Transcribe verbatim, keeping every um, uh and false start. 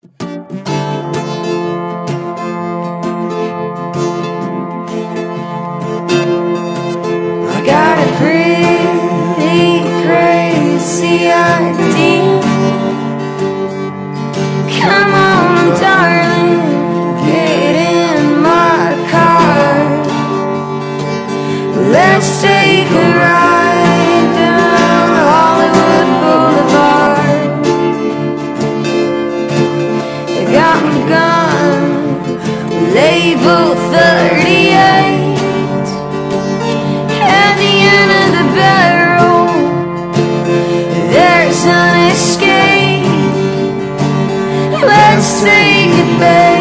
I got a pretty crazy idea. Come on, darling, get in my car. Let's take a ride down Hollywood Boulevard. I got my gun, label thirty-eight. At the end of the barrel, there's an escape. Let's take it back.